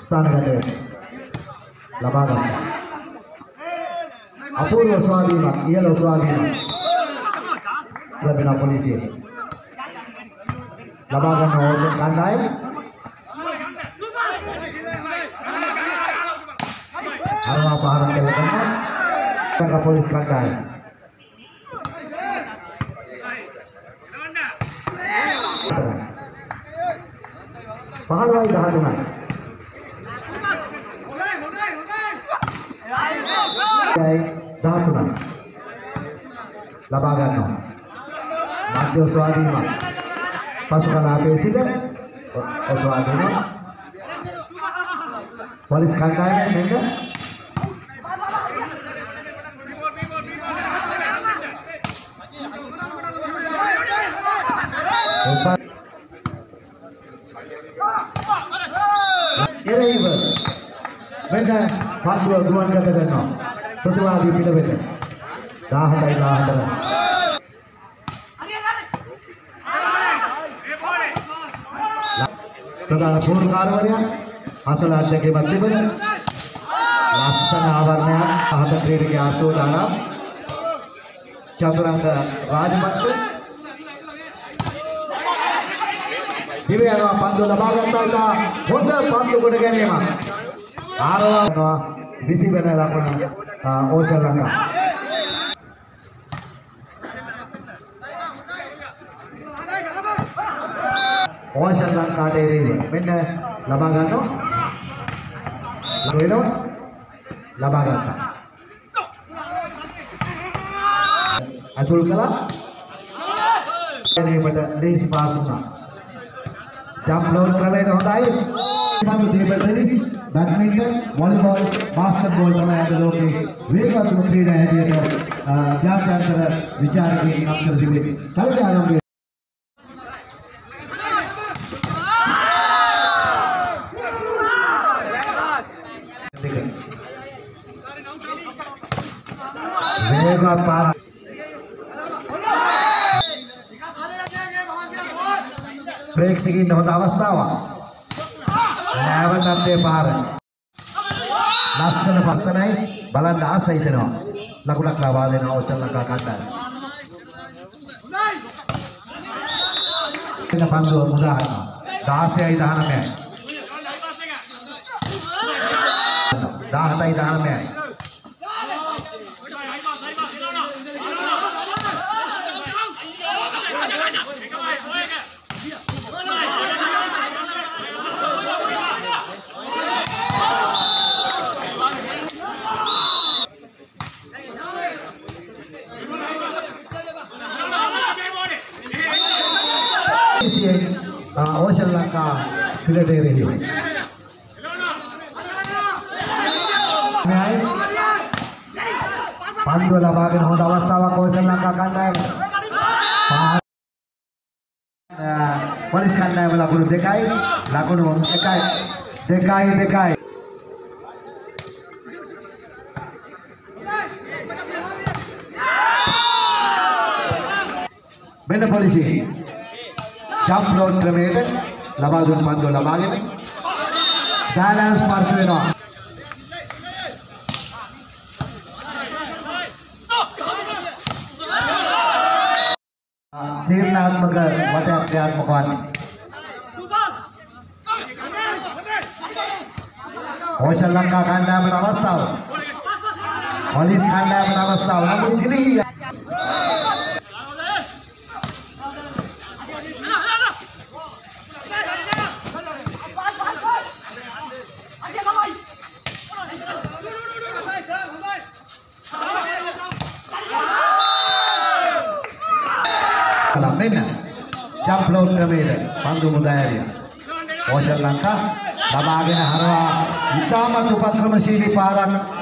ස්ථානගත ලබා ගන්න. අපූර්ව ස්වාධීනක් ඉහළ ස්වාධීනක් ලැබෙන පොලිසිය ලබා ගන්න ඕජන කණ්ඩායම අරවා පහරක් කළ ගන්නවා පොලිස් කණ්ඩායම පහළවයි 13යි ලබා ගන්නවා මධ්‍ය ස්වාධීනයි පසු කලාපයේ සිට ස්වාධීනයි පොලිස් කණ්ඩායමෙන් මෙන්න එරෙහිව මෙන්න පන්දුව ගුවන් ගත කරනවා ප්‍රතිවාදී පිටවෙත 17යි 14 ප්‍රධාන පූර්ණකාරවරයා අසල අධ්‍යක්ෂකෙක් තිබෙන ලස්සන ආවරණයක් අහත ක්‍රීඩකයා ආශෝදානම් චතුරංග රාජපක්ෂ දිවේ යනවා පන්දුව ලබා ගන්නවා හොඳ පන්දු කොට ගැනීමක් ආරවනවා 20 වෙනි ලකුණ ඕෂන් ලංකා ඕෂන් ලංකාට එරෙහිව මෙන්න ලබා ගන්නවා වෙනවා ලබා ගන්නවා අතුල් කළා එනේකට ලේසි පාස් වුණා ජම්ප් ලෝඩ් ක්‍රමයට හොඳයි සම්පූර්ණ table tennis badminton volleyball basketball තමයි අද ලෝකේ වේගවත් ක්‍රීඩා හැටියට ජාත්‍යන්තර විචාරකයන් නම් කර තිබෙන්නේ කලින් ආරම්භය වේගවත් පාර ප්‍රේක්ෂකින් හොඳ අවස්ථාවක් නැවතත් ඒ පාර ලස්සන පස්සනයි බලන්න ආස හිතෙනවා ලකුණක් ලබා දෙනවා ඕෂන් ලංකා කණ්ඩායම වෙන පන්දුව මුදා ගන්නවා 16යි 19යි 17යි 19යි ඕෂන් ලංකා පිළට එරෙහිව පන්දුව ලබාගෙන හොඳ අවස්ථාවක් ඕෂන් ලංකා කණ්ඩායම පොලිස් කණ්ඩායම ලකුණු 2යි ලකුණු 1යි 2යි මෙන්න පොලිසිය ජම්ප් ලෝඩ් ක්‍රමයට ලබා දුන් පන්දුව ලබාගෙන බැලන්ස් ස්පර්ශ වෙනවා තීරණාත්මක වටයක් ක්‍රියාත්මක වන්නේ ඕෂන් ලංකා කණ්ඩායමේ අවස්ථාව පොලිස් කණ්ඩායමේ අවස්ථාව නමුත් ගිලී මෙන්න ජම්ප් ලෝඩ් ක්‍රමයට පන්දු මුදාහැරියා ඕෂන් ලංකා ලබාගෙන හරවා ඉතාමත් උපක්‍රමශීලී පාරක්